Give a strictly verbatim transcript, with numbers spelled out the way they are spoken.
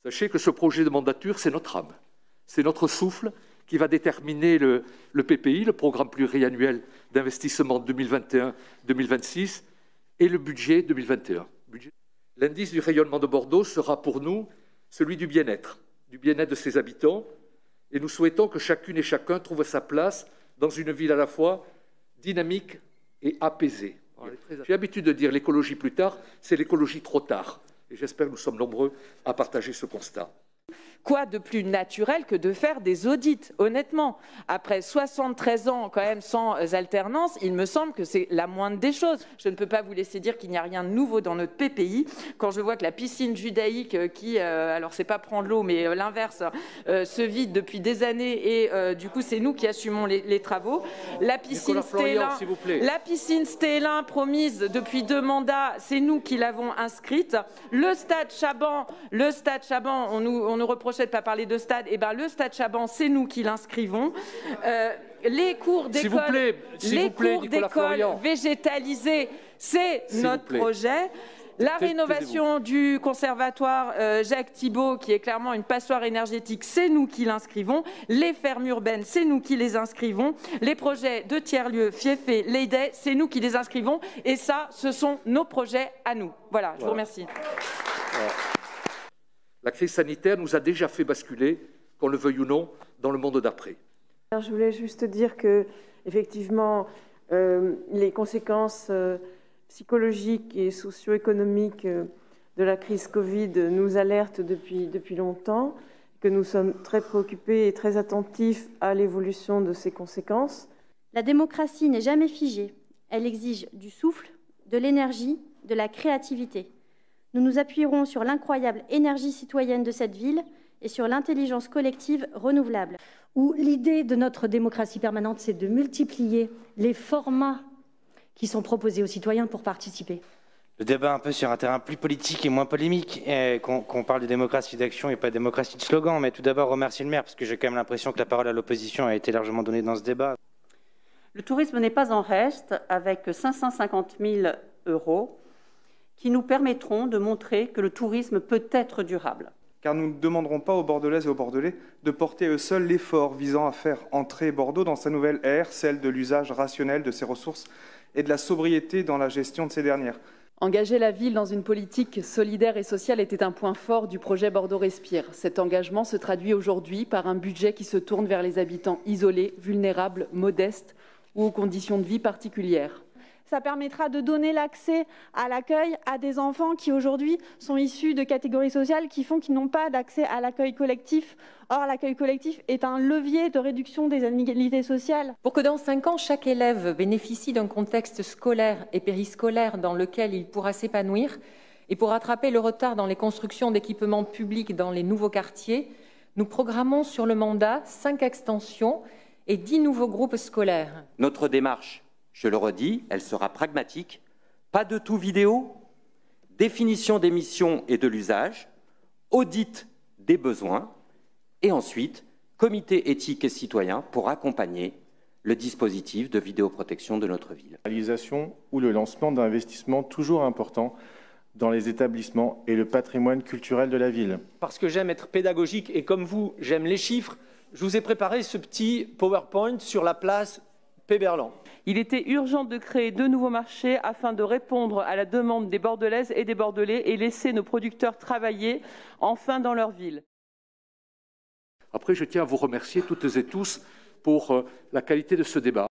Sachez que ce projet de mandature, c'est notre âme, c'est notre souffle qui va déterminer le, le P P I, le programme pluriannuel d'investissement deux mille vingt et un deux mille vingt-six, et le budget deux mille vingt et un. L'indice du rayonnement de Bordeaux sera pour nous celui du bien-être, du bien-être de ses habitants, et nous souhaitons que chacune et chacun trouve sa place dans une ville à la fois dynamique et apaisée. J'ai l'habitude de dire l'écologie plus tard, c'est l'écologie trop tard. Et j'espère que nous sommes nombreux à partager ce constat. Quoi de plus naturel que de faire des audits, honnêtement. Après soixante-treize ans, quand même, sans alternance, il me semble que c'est la moindre des choses. Je ne peux pas vous laisser dire qu'il n'y a rien de nouveau dans notre P P I. Quand je vois que la piscine judaïque, qui, euh, alors c'est pas prendre l'eau, mais euh, l'inverse, euh, se vide depuis des années et euh, du coup, c'est nous qui assumons les, les travaux. La piscine Stélin, la piscine Stélin promise depuis deux mandats, c'est nous qui l'avons inscrite. Le stade Chaban, le stade Chaban, on nous, on nous reproche de ne pas parler de stade, et ben le stade Chaban, c'est nous qui l'inscrivons. Euh, les cours d'école les cours d'école végétalisés, c'est notre projet. La rénovation du conservatoire euh, Jacques Thibault, qui est clairement une passoire énergétique, c'est nous qui l'inscrivons. Les fermes urbaines, c'est nous qui les inscrivons. Les projets de tiers-lieux, Fieffé, Leyday, c'est nous qui les inscrivons. Et ça, ce sont nos projets à nous. Voilà, je voilà. vous remercie. Voilà. La crise sanitaire nous a déjà fait basculer, qu'on le veuille ou non, dans le monde d'après. Je voulais juste dire que, effectivement, euh, les conséquences euh, psychologiques et socio-économiques euh, de la crise Covid nous alertent depuis, depuis longtemps, que nous sommes très préoccupés et très attentifs à l'évolution de ces conséquences. La démocratie n'est jamais figée. Elle exige du souffle, de l'énergie, de la créativité. Nous nous appuierons sur l'incroyable énergie citoyenne de cette ville et sur l'intelligence collective renouvelable. Où l'idée de notre démocratie permanente, c'est de multiplier les formats qui sont proposés aux citoyens pour participer. Le débat un peu sur un terrain plus politique et moins polémique, qu'on qu'on parle de démocratie d'action et pas de démocratie de slogan, mais tout d'abord remercier le maire, parce que j'ai quand même l'impression que la parole à l'opposition a été largement donnée dans ce débat. Le tourisme n'est pas en reste, avec cinq cent cinquante mille euros, qui nous permettront de montrer que le tourisme peut être durable. Car nous ne demanderons pas aux Bordelaises et aux Bordelais de porter eux seuls l'effort visant à faire entrer Bordeaux dans sa nouvelle ère, celle de l'usage rationnel de ses ressources et de la sobriété dans la gestion de ces dernières. Engager la ville dans une politique solidaire et sociale était un point fort du projet Bordeaux Respire. Cet engagement se traduit aujourd'hui par un budget qui se tourne vers les habitants isolés, vulnérables, modestes ou aux conditions de vie particulières. Ça permettra de donner l'accès à l'accueil à des enfants qui aujourd'hui sont issus de catégories sociales qui font qu'ils n'ont pas d'accès à l'accueil collectif. Or, l'accueil collectif est un levier de réduction des inégalités sociales. Pour que dans cinq ans, chaque élève bénéficie d'un contexte scolaire et périscolaire dans lequel il pourra s'épanouir, et pour rattraper le retard dans les constructions d'équipements publics dans les nouveaux quartiers, nous programmons sur le mandat cinq extensions et dix nouveaux groupes scolaires. Notre démarche, je le redis, elle sera pragmatique, pas de tout vidéo, définition des missions et de l'usage, audit des besoins, et ensuite, comité éthique et citoyen pour accompagner le dispositif de vidéoprotection de notre ville. La réalisation ou le lancement d'investissements toujours importants dans les établissements et le patrimoine culturel de la ville. Parce que j'aime être pédagogique et comme vous, j'aime les chiffres, je vous ai préparé ce petit PowerPoint sur la place Péberlan. Il était urgent de créer de nouveaux marchés afin de répondre à la demande des Bordelaises et des Bordelais et laisser nos producteurs travailler enfin dans leur ville. Après, je tiens à vous remercier toutes et tous pour la qualité de ce débat.